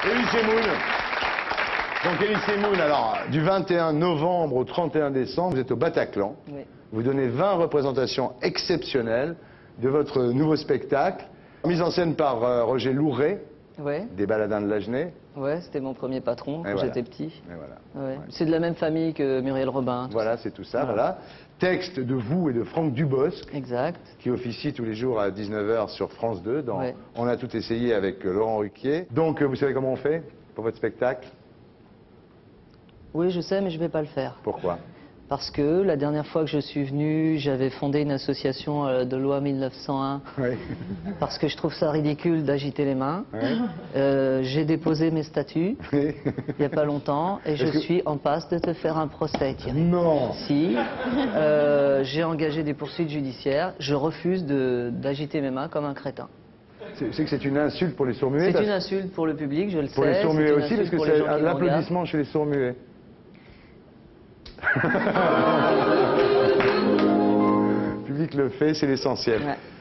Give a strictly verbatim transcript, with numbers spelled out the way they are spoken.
Elie Semoun. Donc Elie Semoun, alors, du vingt et un novembre au trente et un décembre, vous êtes au Bataclan. Oui. Vous donnez vingt représentations exceptionnelles de votre nouveau spectacle, mise en scène par euh, Roger Louret, Ouais. des Baladins de l'Agenais. Ouais, c'était mon premier patron quand voilà. j'étais petit. Et voilà. Ouais. Ouais. C'est de la même famille que Muriel Robin. Voilà, c'est tout ça, Voilà. voilà. Texte de vous et de Franck Dubosc, Exact. qui officie tous les jours à dix-neuf heures sur France deux, dans Ouais. On a tout essayé avec euh, Laurent Ruquier. Donc, euh, vous savez comment on fait pour votre spectacle? Oui, je sais, mais je vais pas le faire. Pourquoi? Parce que la dernière fois que je suis venu, j'avais fondé une association euh, de loi mille neuf cent un. Oui. Parce que je trouve ça ridicule d'agiter les mains. Oui. Euh, j'ai déposé mes statuts Oui. il n'y a pas longtemps et je Est-ce que- suis en passe de te faire un procès, Thierry. Non. Si, euh, j'ai engagé des poursuites judiciaires. Je refuse de- d'agiter mes mains comme un crétin. C'est c'est que c'est une insulte pour les sourds-muets. C'est parce- une insulte pour le public, je le Pour sais. les c'est sourds-muets une aussi, parce insulte que pour les c'est gens qui me regardent. l'applaudissement chez les sourds-muets. Le public le fait, c'est l'essentiel. Ouais.